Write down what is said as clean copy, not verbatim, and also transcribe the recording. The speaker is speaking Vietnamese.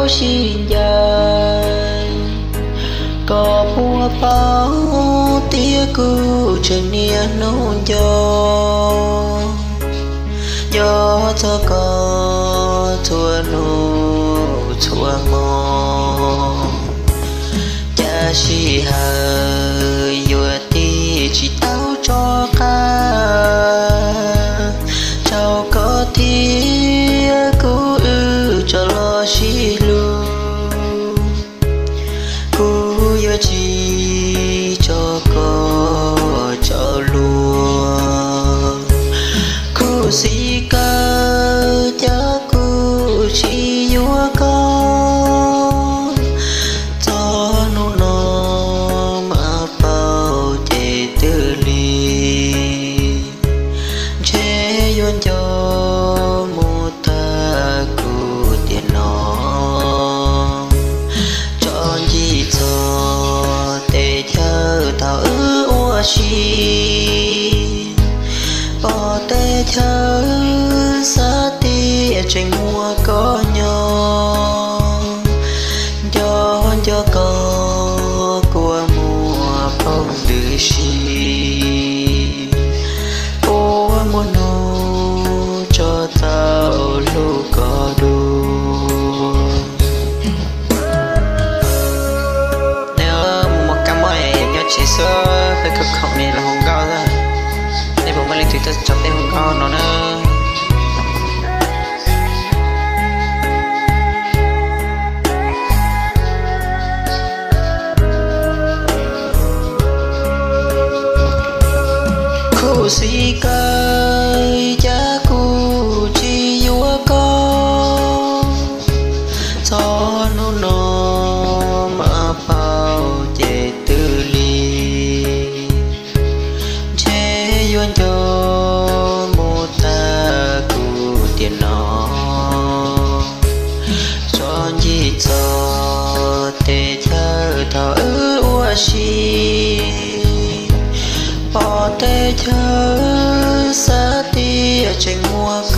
bao xin dài có bùa bao tia cu trên nia nôn gió cho có thua nụ thua mò cha chỉ hơi vừa ti chỉ tao cho ca cháu có tia cu cho lo chỉ lu cu yêu chỉ cho có cho luôn cu si cơ cha cu chỉ yêu con cho nó nó mà bao chế tư ly chế yon cho một ta cu tiền nó chọn gì cho để chờ tao ước chi bỏ tê chờ xa tia trên mua có nhau cho có của mùa bông đưa chi ô muốn nô cho tao lúc có đủ nếu một cam môi em nhớ chỉ sơ phải cực khổ này là hồng cao ra để bố mới lên Twitter chọn tên hồng cao nó nữa cu si cây cha cu chi vua con cho nó mà bao chế tư ly chế yuan cho một ta cu tiền nó cho gì cho để chờ thở ua chi bỏ tê chờ xa tia trên mua